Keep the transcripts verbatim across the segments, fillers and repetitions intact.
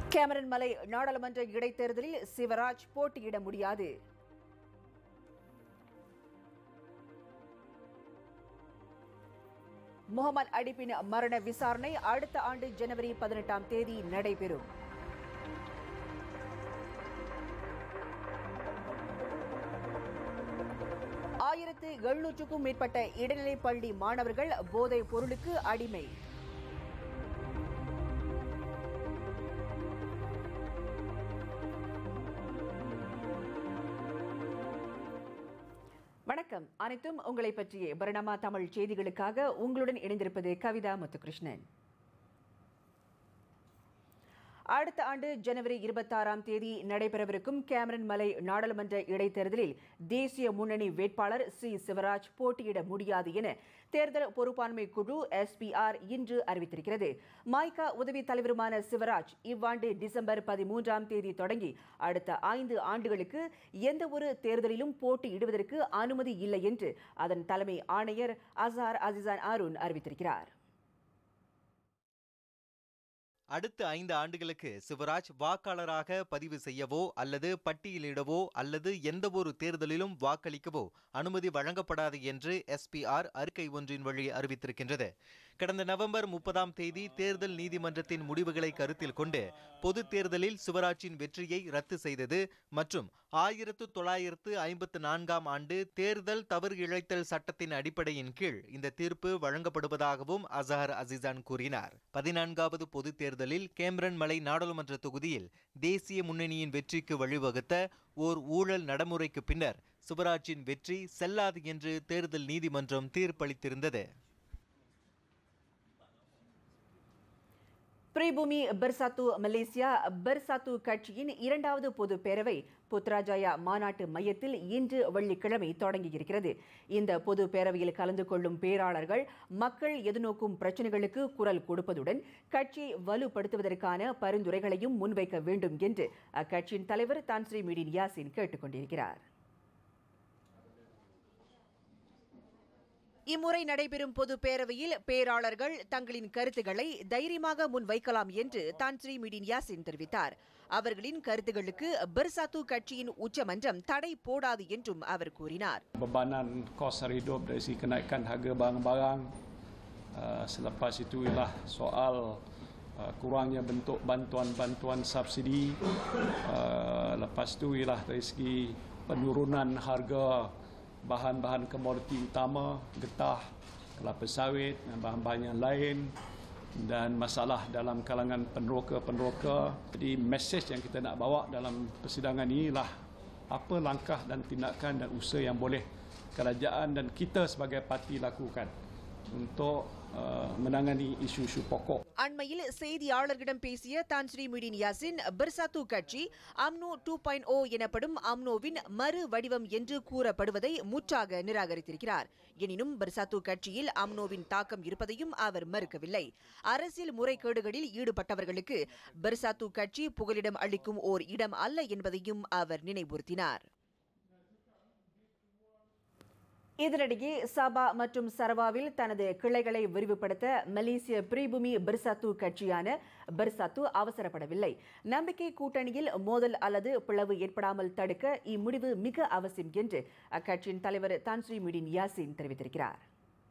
Cameron மலை நாடாளுமன்ற இடைத்தேர்தலில் சிவராஜ் போட்டியிட முடியாது. முகமது அடிப்பின் மரண விசாரணை அடுத்த ஆண்டு ஜனவரி பதினெட்டாம் தேதி நடைபெறும். ஆயிரத்து எழுநூற்றுக்கும் மேற்பட்ட இடைநிலைப் பள்ளி மாணவர்கள் போதைப் பொருளுக்கு அடிமை. வணக்கம். அனைத்தும் உங்களை பற்றிய பரிணாமா தமிழ் செய்திகளுக்காக உங்களுடன் இணைந்திருப்பது கவிதா முத்துகிருஷ்ணன். அடுத்த ஆண்டு ஜனவரி இருபத்தாறாம் தேதி நடைபெறவிருக்கும் கேமரன் மலை நாடாளுமன்ற இடைத்தேர்தலில் தேசிய முன்னணி வேட்பாளர் சி சிவராஜ் போட்டியிட முடியாது என தேர்தல் பொறுப்பாண்மை குழு எஸ் பி ஆர் இன்று அறிவித்திருக்கிறது. மைகா உதவி தலைவருமான சிவராஜ் இவ்வாண்டு டிசம்பர் பதிமூன்றாம் தேதி தொடங்கி அடுத்த ஐந்து ஆண்டுகளுக்கு எந்தவொரு தேர்தலிலும் போட்டியிடுவதற்கு அனுமதி இல்லை என்று அதன் தலைமை ஆணையர் அசார் அசிசான் அருண் அறிவித்திருக்கிறார். அடுத்த ஐந்து ஆண்டுகளுக்கு சிவராஜ் வாக்காளராக பதிவு செய்யவோ அல்லது பட்டியலிடவோ அல்லது எந்தவொரு தேர்தலிலும் வாக்களிக்கவோ அனுமதி வழங்கப்படாது என்று எஸ் பி ஆர் அறிக்கை ஒன்றின் வழி அறிவித்திருக்கின்றது. கடந்த நவம்பர் முப்பதாம் தேதி தேர்தல் நீதிமன்றத்தின் முடிவுகளை கருத்தில் கொண்டு பொது தேர்தலில் சிவராஜின் வெற்றியை ரத்து செய்தது மற்றும் ஆயிரத்து தொள்ளாயிரத்து ஐம்பத்து நான்காம் ஆண்டு தேர்தல் தவறு இழைத்தல் சட்டத்தின் அடிப்படையின் கீழ் இந்த தீர்ப்பு வழங்கப்படுவதாகவும் அசார் அசிசான் கூறினார். பதினான்காவது பொது தேர்தல் கேமரன் மலை நாடாளுமன்ற தொகுதியில் தேசிய முன்னணியின் வெற்றிக்கு வழிவகுத்த ஓர் ஊழல் நடைமுறைக்கு பின்னர் சிவராஜின் வெற்றி செல்லாது என்று தேர்தல் நீதிமன்றம் தீர்ப்பளித்திருந்தது. பிரிபூமி பெர்சாத்து மலேசியா பெர்சாத்து கட்சியின் இரண்டாவது பொது பேரவை புத்ராஜயா மாநாட்டு மையத்தில் இன்று வெள்ளிக்கிழமை தொடங்கியிருக்கிறது. இந்த பொது பேரவையில் கலந்து கொள்ளும் பேராளர்கள் மக்கள் எதிர்நோக்கும் பிரச்சினைகளுக்கு குரல் கொடுப்பதுடன் கட்சியை வலுப்படுத்துவதற்கான பரிந்துரைகளையும் முன்வைக்க வேண்டும் என்று அக்கட்சியின் தலைவர் தான் ஸ்ரீ மீடின் யாசின் கேட்டுக் கொண்டிருக்கிறார். இம்முறை நடைபெறும் பொது பேரவையில் பேராளர்கள் தங்களின் கருத்துக்களை தைரியமாக முன்வைக்கலாம் என்று தான் ஸ்ரீ மீடின் யாசின் தெரிவித்தார். அவர்களின் கருத்துக்களுக்கு பெர்சாத்து கட்சியின் உச்சமன்றம் தடை போடாது என்றும் அவர் கூறினார். Bebanan kos hidup dari segi kenaikan harga barang-barang, selepas itu ialah soal kurangnya bentuk bantuan-bantuan subsidi, lepas itu ialah dari segi penurunan harga bahan-bahan komoditi utama, getah, kelapa sawit dan bahan-bahan yang lain, dan masalah dalam kalangan peneroka-peneroka. Jadi mesej yang kita nak bawa dalam persidangan ini ialah apa langkah dan tindakan dan usaha yang boleh kerajaan dan kita sebagai parti lakukan untuk uh, menangani isu-isu pokok. அண்மையில் செய்தியாளர்களிடம் பேசிய Tan Sri Muhyiddin Yassin Bersatu கட்சி UMNO two point O எனப்படும் அம்னோவின் மறு வடிவம் என்று கூறப்படுவதை முற்றாக நிராகரித்திருக்கிறார். எனினும் பெர்சாத்து கட்சியில் அம்னோவின் தாக்கம் இருப்பதையும் அவர் மறுக்கவில்லை. அரசியல் முறைகேடுகளில் ஈடுபட்டவர்களுக்கு பெர்சாத்து கட்சி புகலிடம் அளிக்கும் ஓர் இடம் அல்ல என்பதையும் அவர் நினைவுறுத்தினார். இதனிடையே சபா மற்றும் சரவாவில் தனது கிளைகளை விரிவுபடுத்த மலேசிய பிரிபூமி பெர்சாத்து கட்சியான பெர்சாத்து அவசரப்படவில்லை. நம்பிக்கை கூட்டணியில் மோதல் அல்லது பிளவு ஏற்படாமல் தடுக்க இம்முடிவு மிக அவசியம் என்று அக்கட்சியின் தலைவர் தான் ஸ்ரீ மீடின் யாசின் தெரிவித்திருக்கிறார்.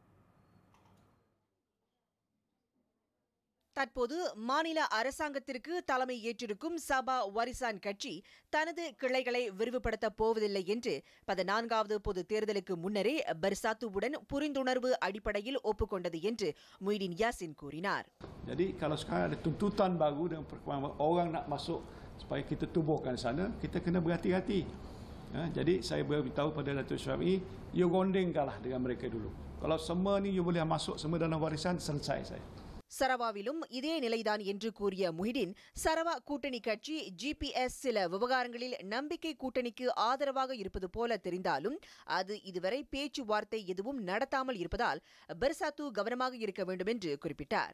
தற்போது மாநில அரசாங்கத்திற்கு தலைமை ஏற்றிருக்கும் சபா வரிசான் கட்சி தனது கிளைகளை விரிவுபடுத்தப் போவதில்லை என்று பதினான்காவது பொது தேர்தலுக்கு முன்னரே பெர்சாத்துவுடன் புரிந்துணர்வு அடிப்படையில் ஒப்புக்கொண்டது என்று முய்டின் யாசின் கூறினார். Jadi kalau sekarang ada tuntutan baru dengan perkembangan orang nak masuk supaya kita tubuhkan sana, kita kena berhati-hati. Ha, jadi saya beritahu pada Datuk Syafie, you gondengkanlah dengan mereka dulu. Kalau semua ni you boleh masuk semua dalam warisan, selesai saya. சரவாவிலும் இதே நிலைதான் என்று கூறிய முஹிடின், சரவா கூட்டணி கட்சி GPS சில விவகாரங்களில் நம்பிக்கை கூட்டணிக்கு ஆதரவாக இருப்பது போல தெரிந்தாலும் அது இதுவரை பேச்சுவார்த்தை எதுவும் நடத்தாமல் இருப்பதால் பெர்சாத்து கவனமாக இருக்க வேண்டும் என்று குறிப்பிட்டார்.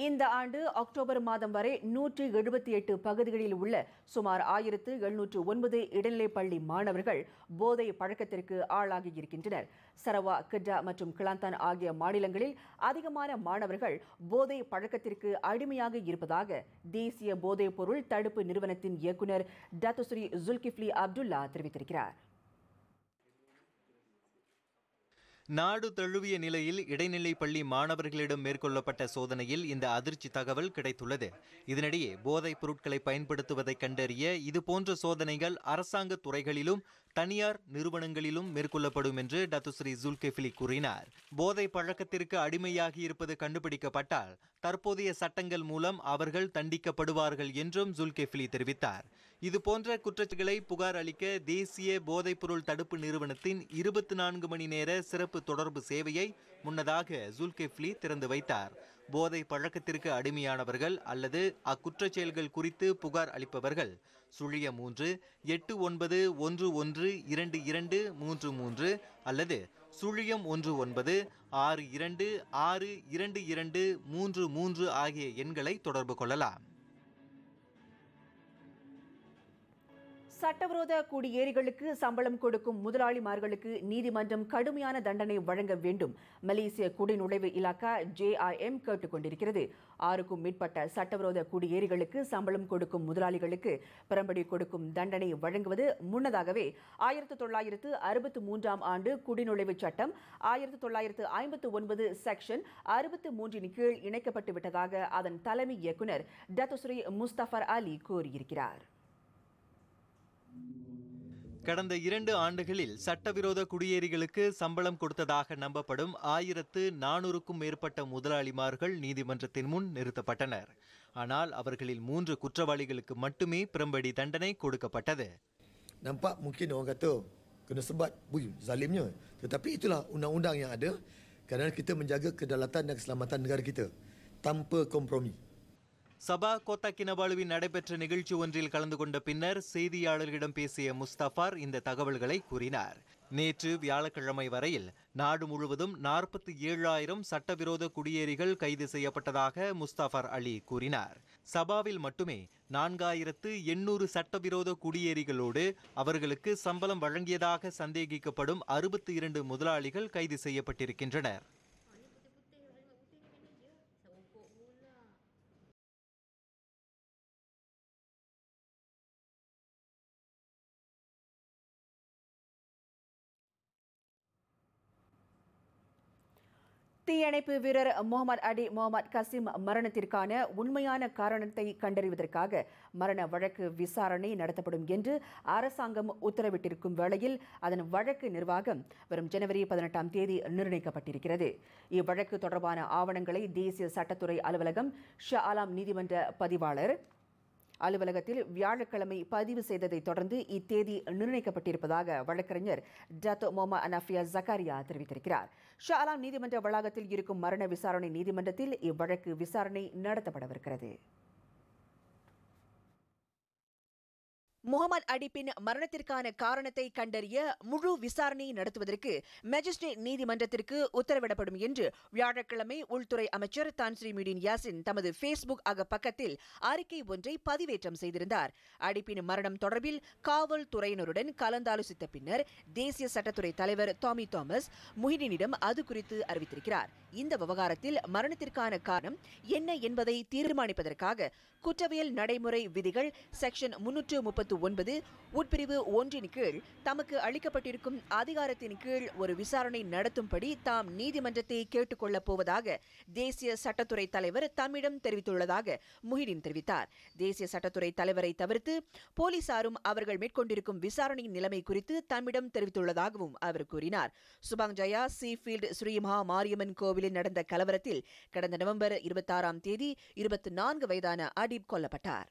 இந்த ஆண்டு அக்டோபர் மாதம் வரை நூற்று எழுபத்தி எட்டு பகுதிகளில் உள்ள சுமார் ஆயிரத்து எழுநூற்று ஒன்பது இடைநிலைப்பள்ளி மாணவர்கள் போதை பழக்கத்திற்கு ஆளாகியிருக்கின்றனர். சரவா, கிட்டா மற்றும் கிளாந்தான் ஆகிய மாநிலங்களில் அதிகமான மாணவர்கள் போதை பழக்கத்திற்கு அடிமையாக இருப்பதாக தேசிய போதைப் பொருள் தடுப்பு நிறுவனத்தின் இயக்குநர் டத்துஸ்ரீ ஜுல்கிஃப்லி அப்துல்லா தெரிவித்திருக்கிறார். நாடு தழுவிய நிலையில் இடைநிலை பள்ளி மாணவர்களிடம் மேற்கொள்ளப்பட்ட சோதனையில் இந்த அதிர்ச்சி தகவல் கிடைத்துள்ளது. இதனிடையே போதைப் பொருட்களை பயன்படுத்துவதை கண்டறிய இதுபோன்ற சோதனைகள் அரசாங்க துறைகளிலும் தனியார் நிறுவனங்களிலும் மேற்கொள்ளப்படும் என்று டத்துஸ்ரீ ஜுல்கிஃப்லி கூறினார். போதை பழக்கத்திற்கு அடிமையாகி இருப்பது கண்டுபிடிக்கப்பட்டால் தற்போதைய சட்டங்கள் மூலம் அவர்கள் தண்டிக்கப்படுவார்கள் என்றும் ஜுல்கிஃப்லி தெரிவித்தார். இதுபோன்ற குற்றச்சாட்டுகளை புகார் அளிக்க தேசிய போதைப்பொருள் தடுப்பு நிறுவனத்தின் இருபத்தி நான்கு மணி நேர சிறப்பு தொடர்பு சேவையை முன்னதாக ஜுல்கிஃப்லி திறந்து வைத்தார். போதை பழக்கத்திற்கு அடிமையானவர்கள் அல்லது அக்குற்றச் செயல்கள் குறித்து புகார் அளிப்பவர்கள் சுழிய மூன்று எட்டு ஒன்பது ஒன்று ஒன்று இரண்டு இரண்டு மூன்று மூன்று அல்லது சுழியம் ஒன்று ஒன்பது ஆறு இரண்டு ஆறு இரண்டு இரண்டு மூன்று மூன்று ஆகிய எண்களை தொடர்பு கொள்ளலாம். சட்டவிரோத குடியேறிகளுக்கு சம்பளம் கொடுக்கும் முதலாளிமார்களுக்கு நீதிமன்றம் கடுமையான தண்டனை வழங்க வேண்டும் மலேசிய குடிநுழைவு இலாக்கா ஜே ஐ எம் கேட்டுக் கொண்டிருக்கிறது. ஆறுக்கும் மேற்பட்ட சட்டவிரோத குடியேறிகளுக்கு சம்பளம் கொடுக்கும் முதலாளிகளுக்கு பெரும்படி கொடுக்கும் தண்டனை வழங்குவது முன்னதாகவே ஆயிரத்து தொள்ளாயிரத்து அறுபத்தி மூன்றாம் ஆண்டு குடிநுழைவு சட்டம் ஆயிரத்து தொள்ளாயிரத்து ஐம்பத்து ஒன்பது செக்ஷன் அறுபத்தி மூன்றின் கீழ் இணைக்கப்பட்டு விட்டதாக அதன் தலைமை இயக்குநர் டத்துஸ்ரீ முஸ்தபர் அலி கூறியிருக்கிறார். கடந்த இரண்டு ஆண்டுகளில் சட்டவிரோத குடியேறிகளுக்கு சம்பளம் கொடுத்ததாக நம்பப்படும் ஆயிரத்து நானூறுக்கும் மேற்பட்ட முதலாளிமார்கள் நீதிமன்றத்தின் முன் நிறுத்தப்பட்டனர். ஆனால் அவர்களில் மூன்று குற்றவாளிகளுக்கு மட்டுமே பெரும்படி தண்டனை கொடுக்கப்பட்டது. Nampak mungkin orang kata kena sebat, bui zalimnya. Tetapi itulah undang-undang yang ada kerana kita menjaga kedaulatan dan keselamatan negara kita tanpa kompromi. Sabah Kota கினபாலுவில் நடைபெற்ற நிகழ்ச்சி ஒன்றில் கலந்து கொண்ட பின்னர் செய்தியாளர்களிடம் பேசிய முஸ்தபார் இந்த தகவல்களை கூறினார். நேற்று வியாழக்கிழமை வரையில் நாடு முழுவதும் நாற்பத்தி ஏழாயிரம் சட்டவிரோத குடியேறிகள் கைது செய்யப்பட்டதாக முஸ்தபர் அலி கூறினார். சபாவில் மட்டுமே நான்காயிரத்து எண்ணூறு சட்டவிரோத குடியேறிகளோடு அவர்களுக்கு சம்பளம் வழங்கியதாக சந்தேகிக்கப்படும் அறுபத்தி இரண்டு முதலாளிகள் கைது செய்யப்பட்டிருக்கின்றனர். தீயணைப்பு வீரர் முகமது அடி முகமது கசிம் மரணத்திற்கான உண்மையான காரணத்தை கண்டறிவதற்காக மரண வழக்கு விசாரணை நடத்தப்படும் என்று அரசாங்கம் உத்தரவிட்டிருக்கும் வேளையில் அதன் வழக்கு நிர்வாகம் வரும் ஜனவரி பதினெட்டாம் தேதி நிர்ணயிக்கப்பட்டிருக்கிறது. இவ்வழக்கு தொடர்பான ஆவணங்களை தேசிய சட்டத்துறை அலுவலகம் ஷா ஆலம் நீதிமன்ற பதிவாளர் அலுவலகத்தில் வியாழக்கிழமை பதிவு செய்ததை தொடர்ந்து இத்தேதி நிர்ணயிக்கப்பட்டிருப்பதாக வழக்கறிஞர் டத்தோ முகமது அனாஃபியா ஜக்காரியா தெரிவித்திருக்கிறார். ஷா ஆலம் நீதிமன்ற வளாகத்தில் இருக்கும் மரண விசாரணை நீதிமன்றத்தில் இவ்வழக்கு விசாரணை நடத்தப்படவிருக்கிறது. முகமது அடிப்பின் மரணத்திற்கான காரணத்தை கண்டறிய முழு விசாரணை நடத்துவதற்கு மேஜிஸ்ட்ரேட் நீதிமன்றத்திற்கு உத்தரவிடப்படும் என்று வியாழக்கிழமை உள்துறை அமைச்சர் தான் ஸ்ரீ முஹிடின் யாசின் தமது ஃபேஸ்புக் அகப்பக்கத்தில் அறிக்கை ஒன்றை பதிவேற்றம் செய்திருந்தார். அடிப்பின் மரணம் தொடர்பில் காவல்துறையினருடன் கலந்தாலோசித்த பின்னர் தேசிய சட்டத்துறை தலைவர் டாமி தாமஸ் முஹிடினிடம் அது குறித்து அறிவித்திருக்கிறார். இந்த விவகாரத்தில் மரணத்திற்கான காரணம் என்ன என்பதை தீர்மானிப்பதற்காக குற்றவியல் நடைமுறை விதிகள் செக்ஷன் முன்னூற்று முப்பத்து ஒன்பது உட்பிரிவு ஒன்றின் கீழ் தமக்கு அளிக்கப்பட்டிருக்கும் அதிகாரத்தின் கீழ் ஒரு விசாரணை நடத்தும்படி தாம் நீதிமன்றத்தை கேட்டுக் கொள்ளப் போவதாக தேசிய சட்டத்துறை தலைவர் தம்மிடம் தெரிவித்துள்ளதாக முஹிடின் தெரிவித்தார். தேசிய சட்டத்துறை தலைவரை தவிர்த்து போலீசாரும் அவர்கள் மேற்கொண்டிருக்கும் விசாரணையின் நிலைமை குறித்து தம்மிடம் தெரிவித்துள்ளதாகவும் அவர் கூறினார். சுபாங் ஜயா சீஃபீல்டு ஸ்ரீ மகா மாரியம்மன் கோவிலில் நடந்த கலவரத்தில் கடந்த நவம்பர் இருபத்தி ஆறாம் தேதி இருபத்தி நான்கு வயதான அடிப் கொல்லப்பட்டார்.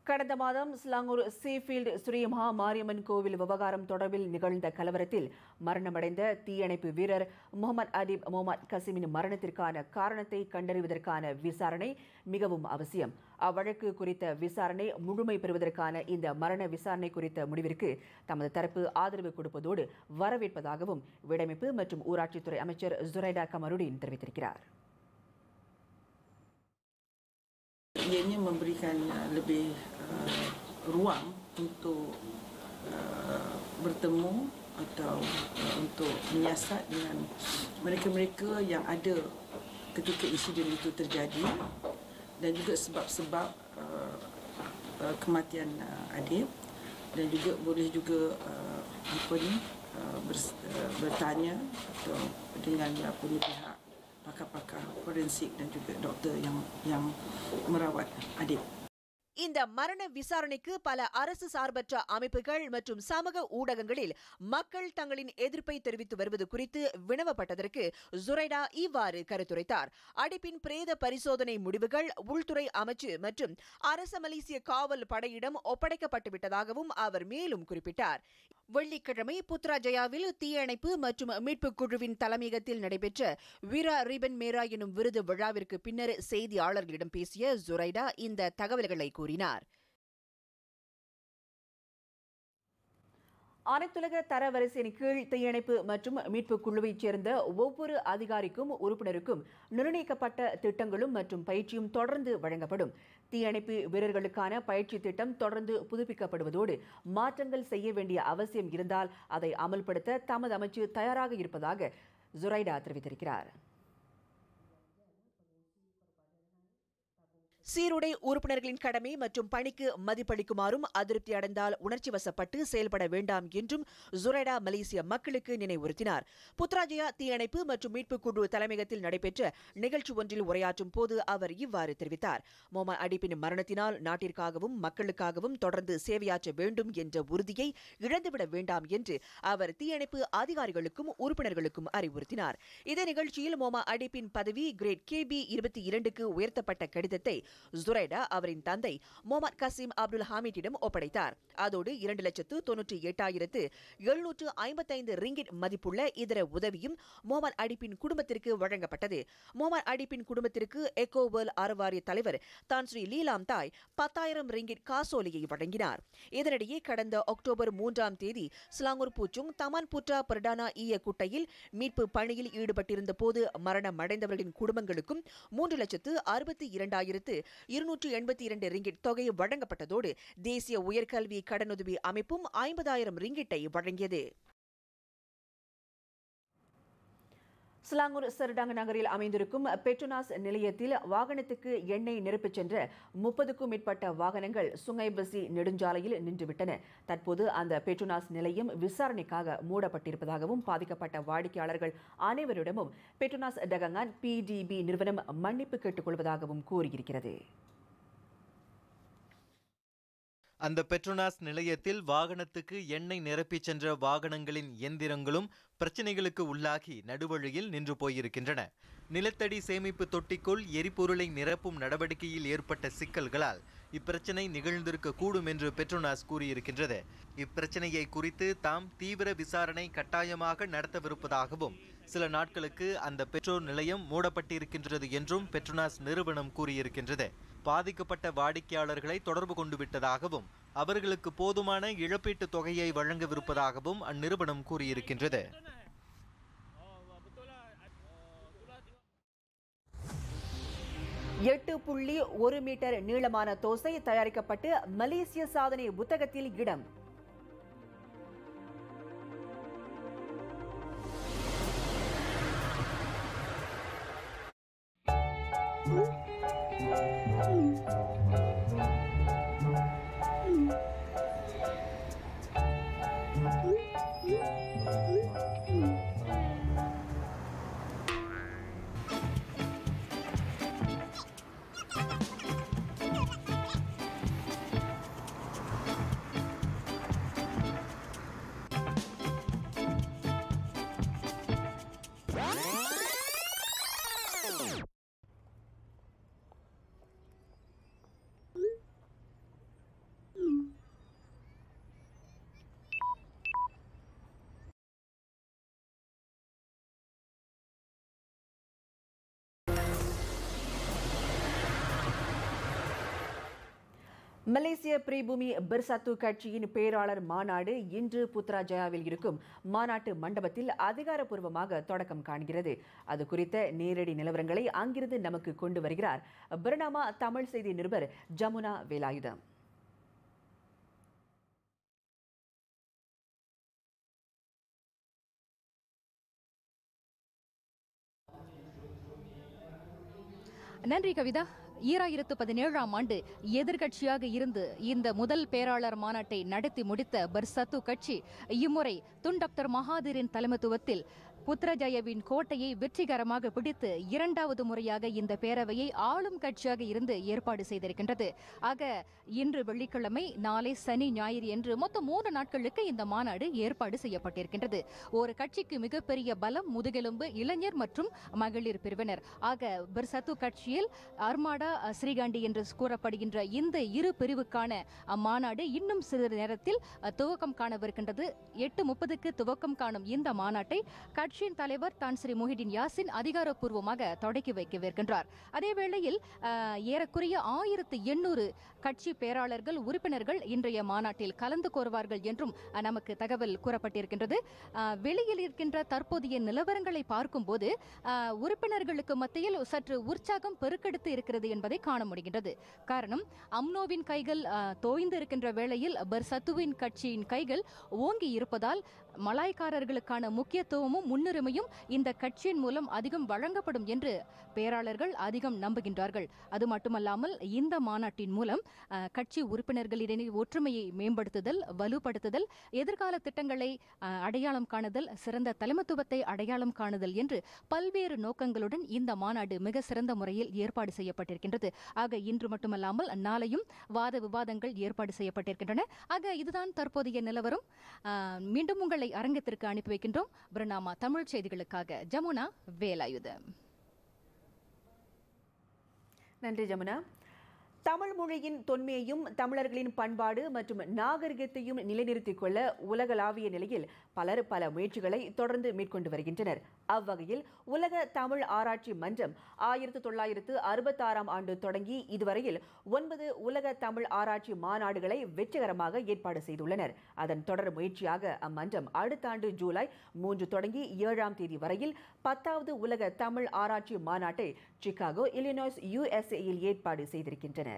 கடந்த மாதம் ஸ்லாங்கூர் சீஃபீல்டு ஸ்ரீ மகா மாரியம்மன் கோவில் விவகாரம் தொடர்பில் நிகழ்ந்த கலவரத்தில் மரணமடைந்த தீயணைப்பு வீரர் முகமது அதீப் முகமது கசீமின் மரணத்திற்கான காரணத்தை கண்டறிவதற்கான விசாரணை மிகவும் அவசியம். அவ்வழக்கு குறித்த விசாரணை முழுமை பெறுவதற்கான இந்த மரண விசாரணை குறித்த முடிவிற்கு தமது தரப்பு ஆதரவு கொடுப்பதோடு வரவேற்பதாகவும் வீடமைப்பு மற்றும் ஊராட்சித்துறை அமைச்சர் ஜுரைடா கமருடீன் தெரிவித்திருக்கிறார். Ianya memberikan uh, lebih uh, ruang untuk uh, bertemu atau uh, untuk menyiasat dengan mereka-mereka yang ada ketika insiden itu terjadi dan juga sebab-sebab uh, uh, kematian uh, Adib dan juga boleh juga uh, apa ni uh, ber- uh, bertanya atau dengan apa ni pihak pakar-pakar forensik dan juga doktor yang yang merawat Adib. இந்த மரண விசாரணைக்கு பல அரசு சார்பற்ற அமைப்புகள் மற்றும் சமூக ஊடகங்களில் மக்கள் தங்களின் எதிர்ப்பை தெரிவித்து வருவது குறித்து வினவப்பட்டதற்கு ஜுரைடா இவ்வாறு கருத்துரைத்தார். அடிப்பின் பிரேத பரிசோதனை முடிவுகள் உள்துறை அமைச்சு மற்றும் அரச மலேசிய காவல் படையிடம் ஒப்படைக்கப்பட்டுவிட்டதாகவும் அவர் மேலும் குறிப்பிட்டார். வெள்ளிக்கிழமை புத்ராஜயாவில் தீயணைப்பு மற்றும் மீட்புக் குழுவின் தலைமையகத்தில் நடைபெற்ற வீரா ரிபன் மேரா எனும் விருது விழாவிற்கு பின்னர் செய்தியாளர்களிடம் பேசிய ஜுரைடா இந்த தகவல்களை கூறினார். அனைத்துலக தரவரிசையின் கீழ் தீயணைப்பு மற்றும் மீட்புக் குழுவைச் சேர்ந்த ஒவ்வொரு அதிகாரிக்கும் உறுப்பினருக்கும் நிர்ணயிக்கப்பட்ட திட்டங்களும் மற்றும் பயிற்சியும் தொடர்ந்து வழங்கப்படும். தீயணைப்பு வீரர்களுக்கான பயிற்சி திட்டம் தொடர்ந்து புதுப்பிக்கப்படுவதோடு மாற்றங்கள் செய்ய வேண்டிய அவசியம் இருந்தால் அதை அமல்படுத்த தமது அமைச்சு தயாராக இருப்பதாக ஜுரைடா தெரிவித்திருக்கிறார். சீருடை உறுப்பினர்களின் கடமை மற்றும் பணிக்கு மதிப்பளிக்குமாறும் அதிருப்தி அடைந்தால் உணர்ச்சி வசப்பட்டு செயல்பட வேண்டாம் என்றும் ஜுரைடா மலேசிய மக்களுக்கு நினைவுறுத்தினார். புத்ராஜயா தீயணைப்பு மற்றும் மீட்புக் குழு தலைமையகத்தில் நடைபெற்ற நிகழ்ச்சி ஒன்றில் உரையாற்றும் போது அவர் இவ்வாறு தெரிவித்தார். முகமது அடிப்பின் மரணத்தினால் நாட்டிற்காகவும் மக்களுக்காகவும் தொடர்ந்து சேவையாற்ற வேண்டும் என்ற உறுதியை இழந்துவிட வேண்டாம் என்று அவர் தீயணைப்பு அதிகாரிகளுக்கும் உறுப்பினர்களுக்கும் அறிவுறுத்தினார். இதே நிகழ்ச்சியில் முகமது அடிப்பின் பதவி கிரேட் கே பி இருபத்தி இரண்டுக்கு உயர்த்தப்பட்ட கடிதத்தை ஜுரைடா அவரின் தந்தை முகமது கசீம் அப்துல் ஹமீட்டிடம் ஒப்படைத்தார். அதோடு இரண்டு லட்சத்து தொன்னூற்றி எட்டாயிரத்து எழுநூற்று ஐம்பத்தைந்து ரிங்கிட் மதிப்புள்ள இதர உதவியும் முகமது அடிப்பின் குடும்பத்திற்கு வழங்கப்பட்டது. முகமது அடிப்பின் குடும்பத்திற்கு எக்கோவேர்ல் அறவாரிய தலைவர் தான் ஸ்ரீ லீலாம் தாய் பத்தாயிரம் ரிங்கிட் காசோலையை வழங்கினார். இதனிடையே கடந்த அக்டோபர் மூன்றாம் தேதி ஸ்லாங்கூர் பூச்சுங் தமான் புற்றா பிரடானா ஈய குட்டையில் மீட்பு பணியில் ஈடுபட்டிருந்த போது மரணமடைந்தவர்களின் குடும்பங்களுக்கும் மூன்று லட்சத்து அறுபத்தி இரண்டாயிரத்து இருநூற்று எண்பத்தி இரண்டு ரிங்கிட் தொகை வழங்கப்பட்டதோடு தேசிய உயர்கல்வி கடனுதவி அமைப்பும் ஐம்பதாயிரம் ரிங்கிட்டை வழங்கியது. ஸ்லாங்கூர் சர்டாங் நகரில் அமைந்திருக்கும் பெட்ரோனாஸ் நிலையத்தில் வாகனத்துக்கு எண்ணெய் நிரப்பிச் சென்ற முப்பதுக்கும் மேற்பட்ட வாகனங்கள் சுங்கைபசி நெடுஞ்சாலையில் நின்றுவிட்டன. தற்போது அந்த பெட்ரோனாஸ் நிலையம் விசாரணைக்காக மூடப்பட்டிருப்பதாகவும் பாதிக்கப்பட்ட வாடிக்கையாளர்கள் அனைவரிடமும் பெட்ரோனாஸ் டகங்கான் பிடிபி நிறுவனம் மன்னிப்பு கேட்டுக் கொள்வதாகவும் கூறியிருக்கிறது. அந்த பெட்ரோனாஸ் நிலையத்தில் வாகனத்துக்கு எண்ணெய் நிரப்பிச் சென்ற வாகனங்களின் இயந்திரங்களும் பிரச்சினைகளுக்கு உள்ளாகி நடுவழியில் நின்று போயிருக்கின்றன. நிலத்தடி சேமிப்பு தொட்டிக்குள் எரிபொருளை நிரப்பும் நடவடிக்கையில் ஏற்பட்ட சிக்கல்களால் இப்பிரச்சினை நிகழ்ந்திருக்க கூடும் என்று பெட்ரோனாஸ் கூறியிருக்கின்றது. இப்பிரச்சினையை குறித்து தாம் தீவிர விசாரணை கட்டாயமாக நடத்தவிருப்பதாகவும் சில நாட்களுக்கு அந்த பெட்ரோல் நிலையம் மூடப்பட்டிருக்கின்றது என்றும் பெட்ரோனாஸ் நிறுவனம் கூறியிருக்கின்றது. பாதிக்கப்பட்ட வாடிக்கையாளர்களை தொடர்பு கொண்டு விட்டதாகவும் அவர்களுக்கு போதுமான இழப்பீட்டுத் தொகையை வழங்கவிருப்பதாகவும் அந்நிறுவனம் கூறியிருக்கின்றது. எட்டு புள்ளி ஒரு மீட்டர் நீளமான தோசை தயாரிக்கப்பட்டு மலேசிய சாதனை புத்தகத்தில் இடம். மலேசிய பிரிபூமி பெர்சத்து கட்சியின் பேராளர் மாநாடு இன்று புத்ராஜயாவில் இருக்கும் மாநாட்டு மண்டபத்தில் அதிகாரப்பூர்வமாக தொடக்கம் காண்கிறது. அது குறித்த நேரடி நிலவரங்களை அங்கிருந்து நமக்கு கொண்டு வருகிறார் பர்னாமா தமிழ் செய்தி நிருபர் ஜமுனா வேலாயுதம். நன்றி கவிதா. ஈராயிரத்து பதினேழாம் ஆண்டு எதிர்கட்சியாக இருந்து இந்த முதல் பேராளர் மாநாட்டை நடத்தி முடித்த பெர்சத்து கட்சி இம்முறை துன் டாக்டர் மகாதீரின் தலைமைத்துவத்தில் புத்ராஜயாவின் கோட்டையை வெற்றிகரமாக பிடித்து இரண்டாவது முறையாக இந்த பேரவையை ஆளும் கட்சியாக இருந்து ஏற்பாடு செய்திருக்கின்றது. ஆக இன்று வெள்ளிக்கிழமை, நாளை சனி, ஞாயிறு என்று மொத்தம் மூன்று நாட்களுக்கு இந்த மாநாடு ஏற்பாடு செய்யப்பட்டிருக்கின்றது. ஒரு கட்சிக்கு மிகப்பெரிய பலம் முதுகெலும்பு இளைஞர் மற்றும் மகளிர் பிரிவினர். ஆக பெர்சத்து கட்சியில் அர்மாடா, ஸ்ரீகாண்டி என்று கூறப்படுகின்ற இந்த இரு பிரிவுக்கான மாநாடு இன்னும் சிறிது நேரத்தில் துவக்கம் காணவிருக்கின்றது. எட்டு முப்பதுக்கு துவக்கம் காணும் இந்த மாநாட்டை கட்சியின் தலைவர் தான் ஸ்ரீ முஹிடின் யாசின் அதிகாரப்பூர்வமாக தொடக்கி வைக்கவிருக்கின்றார். அதே வேளையில் ஏறக்குறைய ஆயிரத்து எண்ணூறு கட்சி பேராளர்கள், உறுப்பினர்கள் இன்றைய மாநாட்டில் கலந்து கோருவார்கள் என்றும் நமக்கு தகவல் கூறப்பட்டிருக்கின்றது. வெளியில் இருக்கின்ற தற்போதைய நிலவரங்களை பார்க்கும்போது உறுப்பினர்களுக்கு மத்தியில் சற்று உற்சாகம் பெருக்கெடுத்து இருக்கிறது என்பதை காண முடிகின்றது. காரணம், அம்னோவின் கைகள் தோய்ந்து இருக்கின்ற வேளையில் பெர்சத்துவின் கட்சியின் கைகள் ஓங்கி இருப்பதால் மலாய்க்காரர்களுக்கான முக்கியத்துவமும் முன்னுரிமையும் இந்த கட்சியின் மூலம் அதிகம் வழங்கப்படும் என்று பேராளர்கள் அதிகம் நம்புகின்றார்கள். அது மட்டுமல்லாமல் இந்த மாநாட்டின் மூலம் கட்சி உறுப்பினர்களிடையே ஒற்றுமையை மேம்படுத்துதல், வலுப்படுத்துதல், எதிர்கால திட்டங்களை அடையாளம் காணுதல், சிறந்த தலைமைத்துவத்தை அடையாளம் காணுதல் என்று பல்வேறு நோக்கங்களுடன் இந்த மாநாடு மிக சிறந்த முறையில் ஏற்பாடு செய்யப்பட்டிருக்கின்றது. ஆக இன்று மட்டுமல்லாமல் நாளையும் வாத விவாதங்கள் ஏற்பாடு செய்யப்பட்டிருக்கின்றன. ஆக இதுதான் தற்போதைய நிலவரம். மீண்டும் உங்களை அரங்கத்திற்கு அனுப்பி வைக்கின்றோம். பர்னாமா தமிழ் செய்திகளுக்காக ஜமுனா வேலாயுதம். நன்றி ஜமுனா. தமிழ் மொழியின் தொன்மையையும் தமிழர்களின் பண்பாடு மற்றும் நாகரிகத்தையும் நிலைநிறுத்திக் கொள்ள உலகளாவிய நிலையில் பலர் பல முயற்சிகளை தொடர்ந்து மேற்கொண்டு வருகின்றனர். அவ்வகையில் உலக தமிழ் ஆராய்ச்சி மன்றம் ஆயிரத்து தொள்ளாயிரத்து அறுபத்தி ஆறாம் ஆண்டு தொடங்கி இதுவரையில் ஒன்பது உலக தமிழ் ஆராய்ச்சி மாநாடுகளை வெற்றிகரமாக ஏற்பாடு செய்துள்ளனர். அதன் தொடர் முயற்சியாக அம்மன்றம் அடுத்த ஆண்டு ஜூலை மூன்று தொடங்கி ஏழாம் தேதி வரையில் பத்தாவது உலக தமிழ் ஆராய்ச்சி மாநாட்டை சிகாகோ, இல்லினாய்ஸ், யுஎஸ்ஏயில் ஏற்பாடு செய்திருக்கின்றனர்.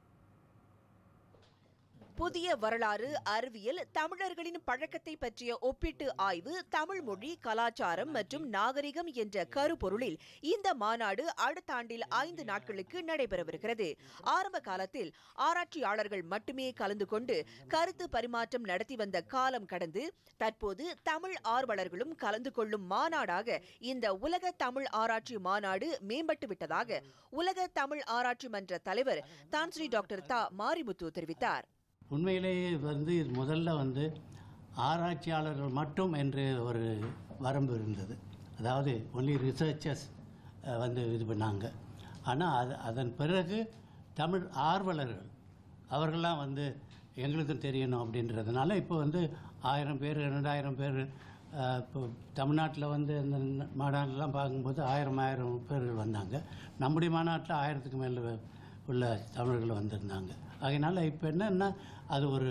புதிய வரலாறு, அறிவியல், தமிழர்களின் பழக்கத்தை பற்றிய ஒப்பீட்டு ஆய்வு, தமிழ் மொழி, கலாச்சாரம் மற்றும் நாகரிகம் என்ற கருப்பொருளில் இந்த மாநாடு அடுத்த ஆண்டில் ஐந்து நாட்களுக்கு நடைபெறவிருக்கிறது. ஆரம்ப காலத்தில் ஆராய்ச்சியாளர்கள் மட்டுமே கலந்து கொண்டு கருத்து பரிமாற்றம் நடத்தி வந்த காலம் கடந்து தற்போது தமிழ் ஆர்வலர்களும் கலந்து கொள்ளும் மாநாடாக இந்த உலக தமிழ் ஆராய்ச்சி மாநாடு மேம்பட்டு விட்டதாக உலக தமிழ் ஆராய்ச்சி மன்ற தலைவர் தான் ஸ்ரீ டாக்டர் தா மாரிமுத்து தெரிவித்தார். உண்மையிலேயே வந்து இது முதல்ல வந்து ஆராய்ச்சியாளர்கள் மட்டும் என்று ஒரு வரம்பு இருந்தது. அதாவது ஒன்லி ரிசர்ச்சர்ஸ் வந்து இது பண்ணாங்க. ஆனால் அது அதன் பிறகு தமிழ் ஆர்வலர்கள் அவர்கள்லாம் வந்து எங்களுக்கும் தெரியணும் அப்படின்றதுனால இப்போ வந்து ஆயிரம் பேர், ரெண்டாயிரம் பேர், இப்போ தமிழ்நாட்டில் வந்து இந்த மாநாட்டிலாம் பார்க்கும்போது ஆயிரம் ஆயிரம் பேர் வந்தாங்க. நம்முடைய மாநாட்டில் ஆயிரத்துக்கு மேலே உள்ள தமிழர்கள் வந்திருந்தாங்க. அதனால் இப்போ என்னென்னா அது ஒரு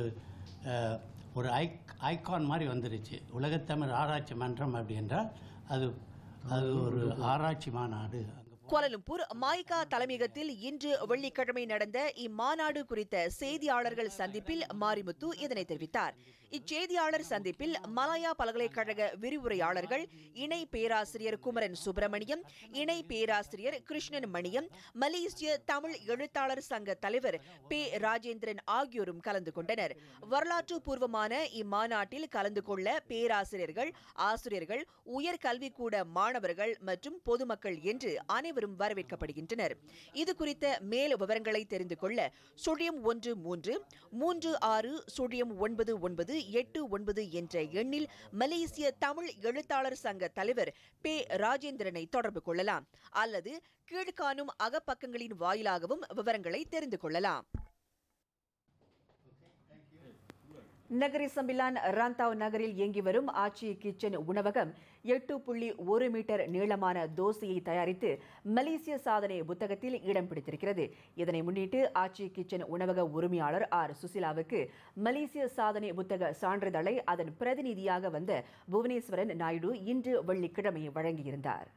ஒரு ஐக் ஐகான் மாதிரி வந்துருச்சு. உலகத்தமிழ் ஆராய்ச்சி மன்றம் அப்படின்றால் அது அது ஒரு ஆராய்ச்சி மாநாடு. கோலாலம்பூர் மாய்கா தலைமையகத்தில் இன்று வெள்ளிக்கிழமை நடந்த இம்மாநாடு குறித்த செய்தியாளர்கள் சந்திப்பில் மாரிமுத்து இதனை தெரிவித்தார். இச்செய்தியாளர் சந்திப்பில் மலாயா பல்கலைக்கழக விரிவுரையாளர்கள் இணை பேராசிரியர் குமரன் சுப்பிரமணியம், இணை பேராசிரியர் கிருஷ்ணன் மணியம், மலேசிய தமிழ் எழுத்தாளர் சங்க தலைவர் பே ராஜேந்திரன் ஆகியோரும் கலந்து கொண்டனர். வரலாற்று பூர்வமான இம்மாநாட்டில் கலந்து கொள்ள பேராசிரியர்கள், ஆசிரியர்கள், உயர்கல்விக்கூட மாணவர்கள் மற்றும் பொதுமக்கள் என்று அனைவரும் வரவேற்கப்படுகின்றனர். இது குறித்த மேல் விவரங்களை தெரிந்து கொள்ள சுழியம் ஒன்று மூன்று மூன்று ஆறு சுழியம் ஒன்பது ஒன்பது எட்டு ஒன்பது என்ற எண்ணில் மலேசிய தமிழ் எழுத்தாளர் சங்க தலைவர் பே ராஜேந்திரனை தொடர்பு கொள்ளலாம் அல்லது கீழ்காணும் அகப்பக்கங்களின் வாயிலாகவும் விவரங்களை தெரிந்து கொள்ளலாம். நகரி சம்பிலான் ராந்தாவ் நகரில் இயங்கி வரும் ஆச்சி கிச்சன் உணவகம் எட்டு புள்ளி ஒரு மீட்டர் நீளமான தோசையை தயாரித்து மலேசிய சாதனை புத்தகத்தில் இடம் பிடித்திருக்கிறது. இதனை முன்னிட்டு ஆச்சி கிச்சன் உணவக உரிமையாளர் ஆர் சுசிலாவுக்கு மலேசிய சாதனை புத்தக சான்றிதழை அதன் பிரதிநிதியாக வந்த புவனேஸ்வரன் நாயுடு இன்று வெள்ளிக்கிழமை வழங்கியிருந்தார்.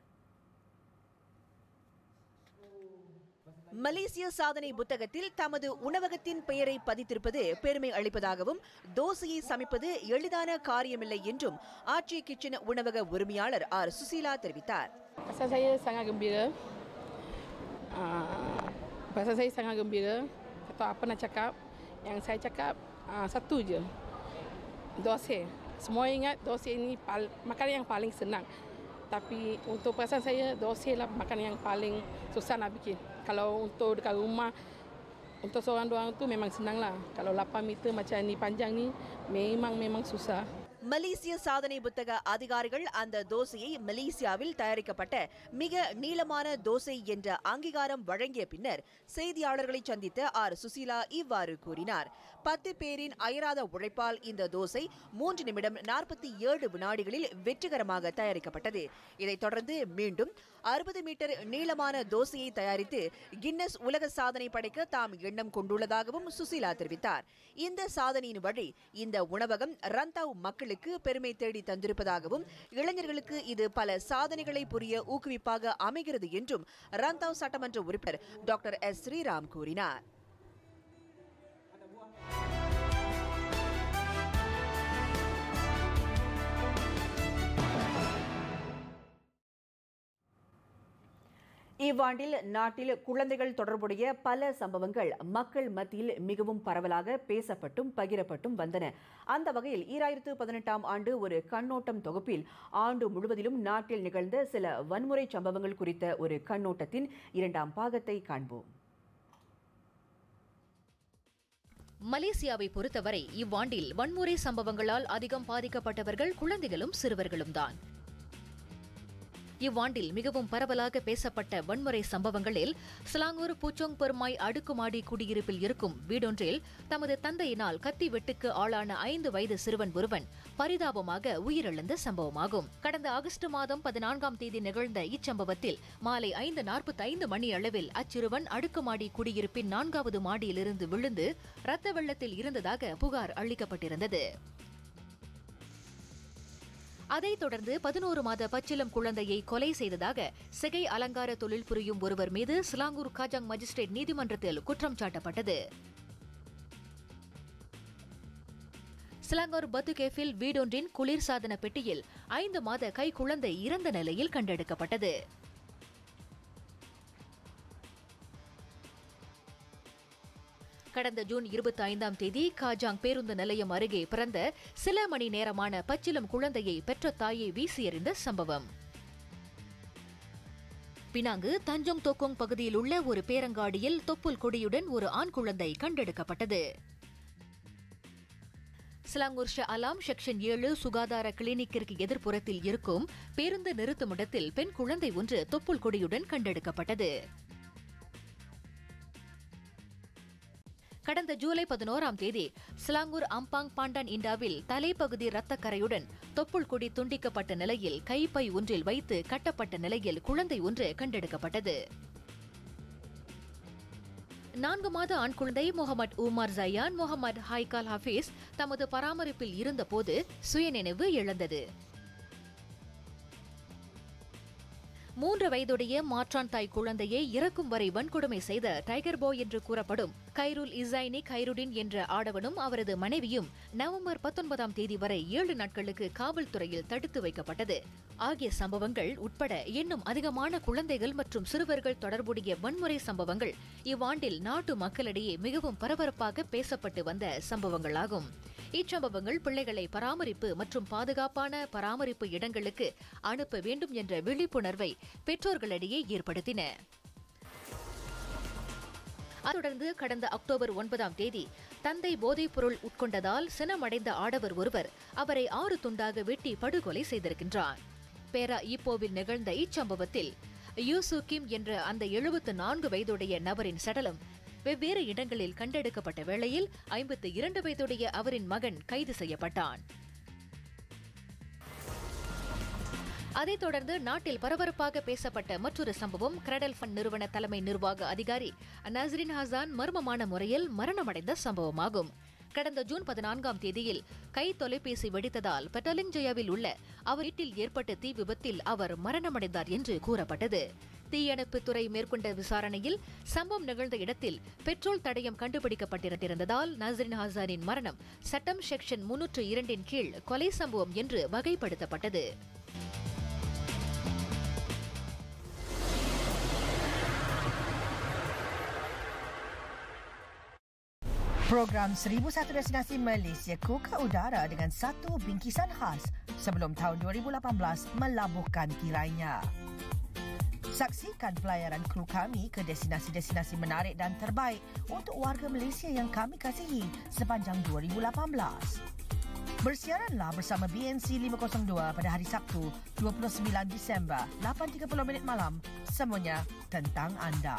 மலேசிய சாதனை புத்தகத்தில் தமது உணவகத்தின் பெயரை பதித்திருப்பது பெருமை அளிப்பதாகவும் தோசையை சமைப்பது எளிதான காரியமில்லை என்றும் ஆச்சி கிச்சன் உணவக உரிமையாளர் ஆர் சுசீலா தெரிவித்தார். Pasal saya sangat gembira. Uh, pasal saya sangat gembira. Atau apa nak cakap? Yang saya cakap uh, satu je. Dosa. Semua ingat dosa ini makanan yang paling senang. Tapi untuk perasaan saya, dosa lah makanan yang paling susah nak bikin. Kalau untuk dekat rumah, untuk seorang dua orang tu memang senang lah. Kalau lapan meter macam ni panjang ni, memang memang susah. மலேசிய சாதனை புத்தக அதிகாரிகள் அந்த தோசையை மலேசியாவில் தயாரிக்கப்பட்ட மிக நீளமான தோசை என்ற அங்கீகாரம் வழங்கிய பின்னர் செய்தியாளர்களை சந்தித்த ஆர் சுசீலா இவ்வாறு கூறினார். பத்து பேரின் அயராத உழைப்பால் இந்த தோசை மூன்று நிமிடம் நாற்பத்தி ஏழு வினாடிகளில் வெற்றிகரமாக தயாரிக்கப்பட்டது. இதைத் தொடர்ந்து மீண்டும் அறுபது மீட்டர் நீளமான தோசையை தயாரித்து கின்னஸ் உலக சாதனை படைக்க தாம் எண்ணம் கொண்டுள்ளதாகவும் சுசீலா தெரிவித்தார். இந்த சாதனையின் வழி இந்த உணவகம் ரந்தாவ் மக்களுக்கு பெருமை தேடி தந்திருப்பதாகவும் இளைஞர்களுக்கு இது பல சாதனைகளை புரிய ஊக்குவிப்பாக அமைகிறது என்றும் ரந்தாவ் சட்டமன்ற உறுப்பினர் டாக்டர் எஸ் ஸ்ரீராம் கூறினார். இவ்வாண்டில் நாட்டில் குழந்தைகள் தொடர்புடைய பல சம்பவங்கள் மக்கள் மத்தியில் மிகவும் பரவலாக பேசப்பட்டும் பகிரப்பட்டும் வந்தன. அந்த வகையில் ஈராயிரத்து பதினெட்டாம் ஆண்டு ஒரு கண்ணோட்டம் தொகுப்பில் ஆண்டு முழுவதிலும் நாட்டில் நிகழ்ந்த சில வன்முறை சம்பவங்கள் குறித்த ஒரு கண்ணோட்டத்தின் இரண்டாம் பாகத்தை காண்போம். மலேசியாவை பொறுத்தவரை இவ்வாண்டில் வன்முறை சம்பவங்களால் அதிகம் பாதிக்கப்பட்டவர்கள் குழந்தைகளும் சிறுவர்களும் தான். இவ்வாண்டில் மிகவும் பரவலாக பேசப்பட்ட வன்முறை சம்பவங்களில் சிலாங்கூர் பூச்சோங் பெருமாய் அடுக்குமாடி குடியிருப்பில் இருக்கும் வீடொன்றில் தமது தந்தையினால் கத்தி வெட்டுக்கு ஆளான ஐந்து வயது சிறுவன் ஒருவன் பரிதாபமாக உயிரிழந்த சம்பவமாகும். கடந்த ஆகஸ்ட் மாதம் பதினான்காம் தேதி நிகழ்ந்த இச்சம்பவத்தில் மாலை ஐந்து நாற்பத்தி ஐந்து மணி அளவில் அச்சிறுவன் அடுக்குமாடி குடியிருப்பின் நான்காவது மாடியிலிருந்து விழுந்து இரத்த வெள்ளத்தில் இருந்ததாக புகார் அளிக்கப்பட்டிருந்தது. அதைத் தொடர்ந்து பதினோரு மாத பச்சிலம் குழந்தையை கொலை செய்ததாக சிகை அலங்கார தொழில் புரியும் ஒருவர் மீது சிலாங்கூர் காஜாங் மஜிஸ்ட்ரேட் நீதிமன்றத்தில் குற்றம் சாட்டப்பட்டது. சிலாங்கூர் பத்து கேஃபில் வீடொன்றின் குளிர்சாதன பெட்டியில் ஐந்து மாத கை குழந்தை இறந்த நிலையில் கண்டெடுக்கப்பட்டது. கடந்த ஜூன் இருபத்தி ஐந்தாம் தேதி காஜாங் பேருந்து நிலையம் அருகே பிறந்த சில மணி நேரமான பச்சிலம் குழந்தையை பெற்ற தாயை வீசி எறிந்த சம்பவம். பினாங்கு தஞ்சோங் தோக்கோங் பகுதியில் உள்ள ஒரு பேரங்காடியில் தொப்புள் கொடியுடன் ஒரு ஆண் குழந்தை கண்டெடுக்கப்பட்டது. சிலாங்கூர் ஷா அலாம் செக்ஷன் ஏழு சுகாதார கிளினிக்கிற்கு எதிர்ப்புறத்தில் இருக்கும் பேருந்து நிறுத்துமிடத்தில் பெண் குழந்தை ஒன்று தொப்புள் கொடியுடன் கண்டெடுக்கப்பட்டது. கடந்த ஜூலை பதினோராம் தேதி சிலாங்கூர் அம்பாங் பாண்டான் இண்டாவில் தலைப்பகுதி இரத்தக்கரையுடன் தொப்புள் கொடி துண்டிக்கப்பட்ட நிலையில் கைப்பை ஒன்றில் வைத்து கட்டப்பட்ட நிலையில் குழந்தை ஒன்று கண்டெடுக்கப்பட்டது. நான்கு மாத ஆண் குழந்தை Muhammad Umar Zayan Muhammad Haikal Hafiz தமது பராமரிப்பில் இருந்தபோது சுயநினைவு இழந்தது. மூன்று வயதுடைய மாற்றான் தாய் குழந்தையை இறக்கும் வரை வன்கொடுமை செய்த டைகர் பாய் என்று கூறப்படும் கைருல் இசைனி கைருடின் என்ற ஆடவனும் அவரது மனைவியும் நவம்பர் பத்தொன்பதாம் தேதி வரை ஏழு நாட்களுக்கு காவல்துறையில் தடுத்து வைக்கப்பட்டது. ஆகிய சம்பவங்கள் உட்பட இன்னும் அதிகமான குழந்தைகள் மற்றும் சிறுவர்கள் தொடர்புடைய வன்முறை சம்பவங்கள் இவ்வாண்டில் நாட்டு மக்களிடையே மிகவும் பரபரப்பாக பேசப்பட்டு வந்த சம்பவங்களாகும். இச்சம்பவங்கள் பிள்ளைகளை பராமரிப்பு மற்றும் பாதுகாப்பான பராமரிப்பு இடங்களுக்கு அனுப்ப வேண்டும் என்ற விழிப்புணர்வை பெற்றோர்களிடையே ஏற்படுத்தின. தொடர்ந்து கடந்த அக்டோபர் ஒன்பதாம் தேதி தந்தை போதைப் பொருள் உட்கொண்டதால் சினமடைந்த ஆடவர் ஒருவர் அவரை ஆறு துண்டாக வெட்டி படுகொலை செய்திருக்கின்றார். பேரா ஈப்போவில் நிகழ்ந்த இச்சம்பவத்தில் யூசு கிம் என்ற அந்த எழுபத்து நான்கு வயதுடைய நபரின் சடலம் வெவ்வேறு இடங்களில் கண்டெடுக்கப்பட்ட வேளையில் ஐம்பத்தி இரண்டு வயதுடைய அவரின் மகன் கைது செய்யப்பட்டான். அதைத் தொடர்ந்து நாட்டில் பரபரப்பாக பேசப்பட்ட மற்றொரு சம்பவம் கிரெடல் ஃபண்ட் நிறுவன தலைமை நிர்வாக அதிகாரி நஸ்ரின் ஹசான் மர்மமான முறையில் மரணமடைந்த சம்பவமாகும். கடந்த ஜூன் பதினான்காம் தேதியில் கை தொலைபேசி வெடித்ததால் பெட்டலிங் ஜெயாவில் உள்ள அவர் வீட்டில் ஏற்பட்ட தீ விபத்தில் அவர் மரணமடைந்தார் என்று கூறப்பட்டது. தீயணைப்புத் துறை மேற்கொண்ட விசாரணையில் சம்பவம் நிகழ்ந்த இடத்தில் பெட்ரோல் தடயம் கண்டுபிடிக்கப்பட்டிருந்ததால் நஸ்ரின் ஹசானின் மரணம் சட்டம் செக்ஷன் முன்னூற்று இரண்டின் கீழ் கொலை சம்பவம் என்று வகைப்படுத்தப்பட்டது. Program seribu satu Destinasi Malaysia ku ke udara dengan satu bingkisan khas sebelum tahun dua ribu lapan belas melabuhkan tirainya. Saksikan pelayaran kru kami ke destinasi-destinasi menarik dan terbaik untuk warga Malaysia yang kami kasihi sepanjang dua ribu lapan belas. Bersiaranlah bersama B N C lima kosong dua pada hari Sabtu dua puluh sembilan Disember lapan tiga puluh minit malam. Semuanya tentang anda.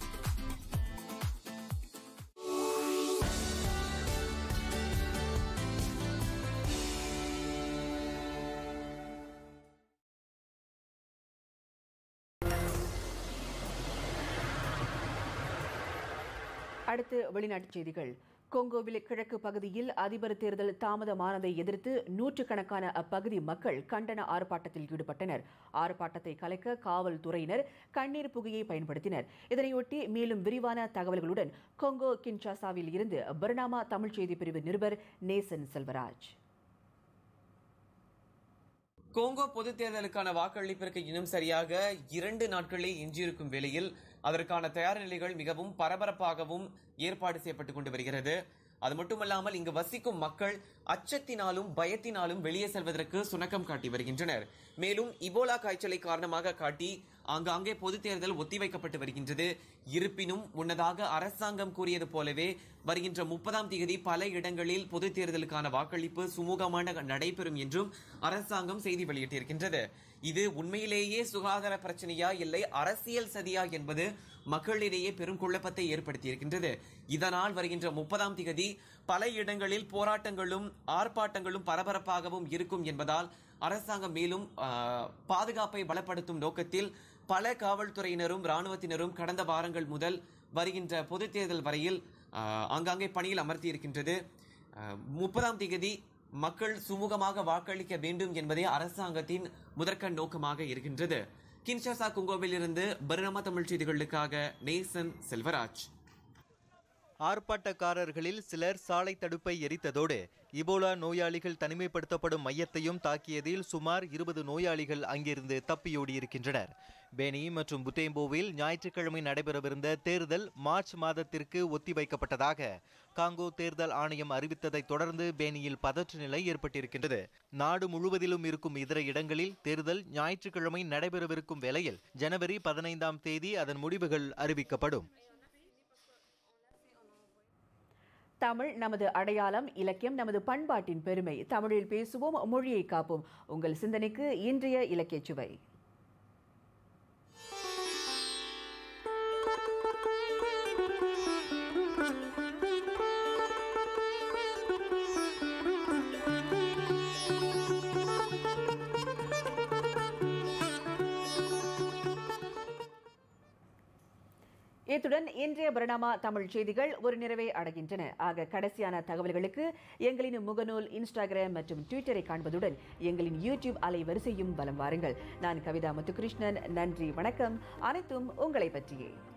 அடுத்து வெளிநாட்டுச் செய்திகள். கொங்கோவில் கிழக்கு பகுதியில் அதிபர் தேர்தல் தாமதமானதை எதிர்த்து நூற்றுக்கணக்கான அப்பகுதி மக்கள் கண்டன ஆர்ப்பாட்டத்தில் ஈடுபட்டனர். ஆர்ப்பாட்டத்தை கலைக்க காவல்துறையினர் கண்ணீர் புகையை பயன்படுத்தினர். இதனையொட்டி மேலும் விரிவான தகவல்களுடன் கொங்கோ கின்ஷாசாவில் இருந்து பர்னாமா தமிழ் செய்தி பிரிவு நிருபர் நேசன் செல்வராஜ். கோங்கோ பொதுத் தேர்தலுக்கான வாக்களிப்பிற்கு இன்னும் சரியாக இரண்டு நாட்களே எஞ்சியிருக்கும் வேளையில் அதற்கான தயார் நிலைகள் மிகவும் பரபரப்பாகவும் ஏற்பாடு செய்யப்பட்டுக் கொண்டு வருகிறது. அது மட்டுமல்லாமல் இங்கு வசிக்கும் மக்கள் அச்சத்தினாலும் பயத்தினாலும் வெளியே செல்வதற்கு சுணக்கம் காட்டி வருகின்றனர். மேலும் இபோலா காய்ச்சலை காரணமாக காட்டி ஆங்காங்கே பொதுத் தேர்தல் ஒத்திவைக்கப்பட்டு வருகின்றது. இருப்பினும் முன்னதாக அரசாங்கம் கூறியது போலவே வருகின்ற முப்பதாம் தேதி பல இடங்களில் பொதுத் தேர்தலுக்கான வாக்களிப்பு சுமூகமாக நடைபெறும் என்றும் அரசாங்கம் செய்தி வெளியிட்டிருக்கின்றது. இது உண்மையிலேயே சுகாதார பிரச்சனையா இல்லை அரசியல் சதியா என்பது மக்களிடையே பெரும் குழப்பத்தை ஏற்படுத்தியிருக்கின்றது. இதனால் வருகின்ற முப்பதாம் தேதி பல இடங்களில் போராட்டங்களும் ஆர்ப்பாட்டங்களும் பரபரப்பாகவும் இருக்கும் என்பதால் அரசாங்கம் மேலும் பாதுகாப்பை பலப்படுத்தும் நோக்கத்தில் பல காவல்துறையினரும் ராணுவத்தினரும் கடந்த வாரங்கள் முதல் வருகின்ற பொதுத் தேர்தல் வரையில் ஆங்காங்கே பணியில் அமர்த்தி இருக்கின்றது. முப்பதாம் தேதி மக்கள் சுமூகமாக வாக்களிக்க வேண்டும் என்பதே அரசாங்கத்தின் முதற்கண் நோக்கமாக இருக்கின்றது. கின்ஷாசா கொங்கோவில் இருந்து பர்னாமா தமிழ் செய்திகளுக்காக நேசன் செல்வராஜ். ஆர்ப்பாட்டக்காரர்களில் சிலர் சாலை தடுப்பை எரித்ததோடு இபோலா நோயாளிகள் தனிமைப்படுத்தப்படும் மையத்தையும் தாக்கியதில் சுமார் இருபது நோயாளிகள் அங்கிருந்து தப்பியோடியிருக்கின்றனர். பெனி மற்றும் புத்தேம்போவில் ஞாயிற்றுக்கிழமை நடைபெறவிருந்த தேர்தல் மார்ச் மாதத்திற்கு ஒத்திவைக்கப்பட்டதாக காங்கோ தேர்தல் ஆணையம் அறிவித்ததை தொடர்ந்து பெனியில் பதற்ற நிலை ஏற்பட்டிருக்கின்றது. நாடு முழுவதிலும் இருக்கும் இதர இடங்களில் தேர்தல் ஞாயிற்றுக்கிழமை நடைபெறவிருக்கும் வேளையில் ஜனவரி பதினைந்தாம் தேதி அதன் முடிவுகள் அறிவிக்கப்படும். தமிழ் நமது அடையாளம், இலக்கியம் நமது பண்பாட்டின் பெருமை. தமிழில் பேசுவோம், மொழியை காப்போம். உங்கள் சிந்தனைக்கு இன்றைய இலக்கிய சுவை. இத்துடன் இன்றைய பர்னாமா தமிழ் செய்திகள் ஒரு நிறைவை அடைகின்றன. ஆக கடைசியான தகவல்களுக்கு எங்களின் முகநூல், இன்ஸ்டாகிராம் மற்றும் ட்விட்டரை காண்பதுடன் எங்களின் யூடியூப் அலைவரிசையும் வலம் வாருங்கள். நான் கவிதா முத்துகிருஷ்ணன். நன்றி, வணக்கம். அனைத்தும் உங்களை பற்றியே.